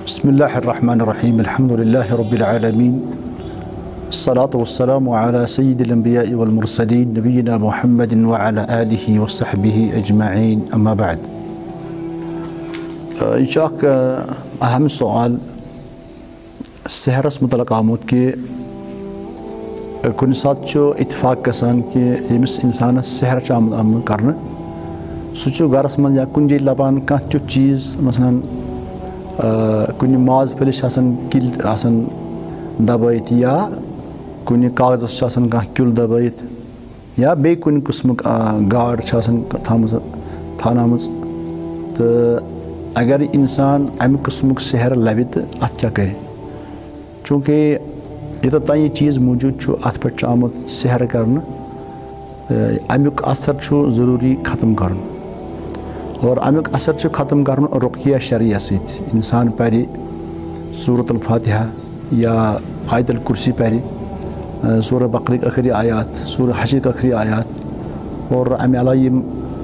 بسم اللہ الرحمن الرحیم الحمد للہ رب العالمین الصلاة والسلام على سید الانبیاء والمرسلین نبینا محمد وعلى آلہ وصحبہ اجمعین اما بعد. یہ اخ اہم سوال سحرس متعلق آمت کہ کن سات اتفاق گژھان کہ یمس انسانس سحر آمد کرنے سہ گرس من یا کن جائے لبان کانٛہہ تیُتھ چیز مثلاً کُنہِ ماز پھٔلِس کِل آسان دبٲیِتھ یا کُنہِ کاغذس چھِ آسان کانٛہہ کیُل دبٲیِتھ یا بیٚیہِ کُنہِ قٕسمُک گاڈ چھِ آسان تھاونٲمٕژ تہٕ اگر اِنسان اَمہِ قٕسمُک سحر لبہِ تہٕ اَتھ کیٛاہ کَرِ چوٗنٛکہِ یوٚتَتھ تام یہِ چیٖز موٗجوٗد چھُ اَتھ پٮ۪ٹھ چھُ آمُت سحر کرنہٕ اَمیُک اثر چھُ ضروٗری ختم کَرُن اور امیُک اثر چھُ ختم کرُن رُقیہ شرعیہ سۭتۍ اِنسان پرِ سورۃ الفاتحہ یا آیت الکرسی پرِ سورہ بقرٕکۍ ٲخری آیات سورہ حشرٕکۍ ٲخری آیات اور امہِ علاوٕ یِم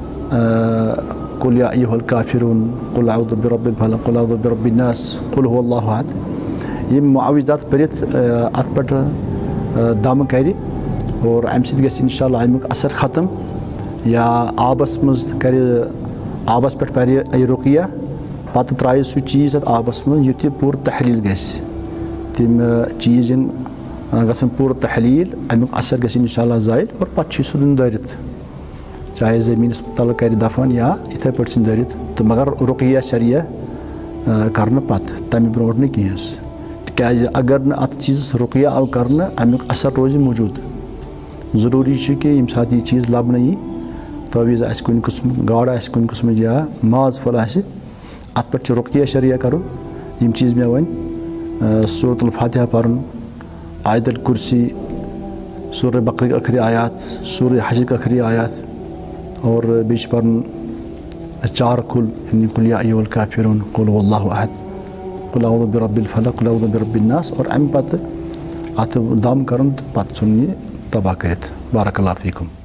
قُل یا ایُّہا الکافروٗن قُل اعوذ برب الفلق قُل اعوذ برب الناس قُل هو اللہ احد یِم معاوِضات پٔرِتھ اَتھ پٮ۪ٹھ دم کرِ اور امہِ سۭتۍ گژھِ انشاء اللہ امیُک اثر ختم یا آبس منٛز کرِ آبس پٮ۪ٹھ پرِ یہِ رُقیہ پتہٕ ترٛایہِ سُہ چیٖز اتھ آبس منٛز یُتھ یہِ پوٗرٕ تحلیٖل گژھِ تِم چیٖز یِن گژھن پوٗرٕ تحلیٖل امیُک اثر گژھِ انشاء اللہ زٲیِل اور پتہٕ چھُ سُہ دیُن دٲرِتھ چاہے زٔمیٖنس تل کرِ دفن یا یِتھے پٲٹھۍ ژھٕنہِ دٲرِتھ تہٕ مگر رُقیہ شرعیہ کرنہٕ پتہٕ تمہِ برونٛٹھ نہٕ کینٛہہ حظ تِکیٛازِ اگر نہٕ اتھ چیٖزس رُقیہ آو کرنہٕ امیُک اثر روزِ موٗجوٗد ضروٗری چھُ کہِ ییٚمہِ ساتہٕ یہِ چیٖز لبنہٕ یی تٲویٖز آسہِ کُنہِ قٕسمُک گاڈ آسہِ کُنہِ قٕسمٕچ یا ماز پھوٚل آسہِ اَتھ پٮ۪ٹھ چھُ رُقیہ شرعیہ کرُن یِم چیٖز مےٚ وۄنۍ سورۃ الفاتحہ پرُن آیت الکرسی سورہ بقرٕکۍ ٲخری آیات سورہ حشرٕکۍ ٲخری آیات اور بیٚیہِ چھُ پرُن چار کُل یعنی قُل یا ایُّہا الکافروٗن قُل هو اللہ احد قُل اعوذ برب الفلق قُل اعوذ برب الناس اور امہِ پتہٕ اتھ دم کرُن تہٕ پتہٕ ژھُنُن یہِ تباہ کٔرِتھ بارک اللہ فیکم.